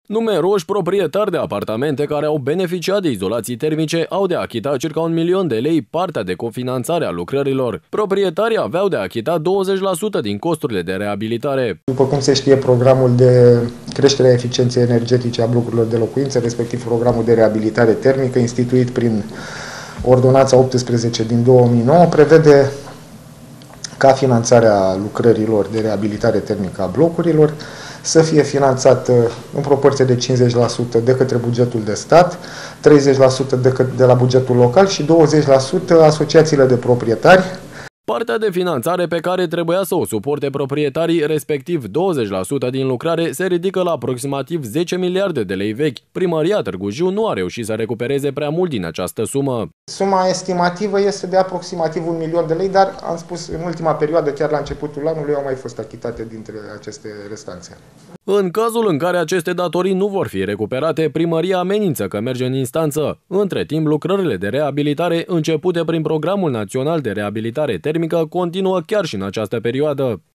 Numeroși proprietari de apartamente care au beneficiat de izolații termice au de achitat circa 1 milion de lei partea de cofinanțare a lucrărilor. Proprietarii aveau de achitat 20% din costurile de reabilitare. După cum se știe, programul de creștere a eficienței energetice a blocurilor de locuințe, respectiv programul de reabilitare termică, instituit prin Ordonanța 18 din 2009, prevede ca finanțarea lucrărilor de reabilitare termică a blocurilor să fie finanțată în proporție de 50% de către bugetul de stat, 30% de la bugetul local și 20% asociațiile de proprietari. Partea de finanțare pe care trebuia să o suporte proprietarii, respectiv 20% din lucrare, se ridică la aproximativ 10 miliarde de lei vechi. Primăria Târgu Jiu nu a reușit să recupereze prea mult din această sumă. Suma estimativă este de aproximativ 1 milion de lei, dar am spus, în ultima perioadă, chiar la începutul anului, au mai fost achitate dintre aceste restanțe. În cazul în care aceste datorii nu vor fi recuperate, primăria amenință că merge în instanță. Între timp, lucrările de reabilitare începute prin Programul Național de Reabilitare Termică continuă chiar și în această perioadă.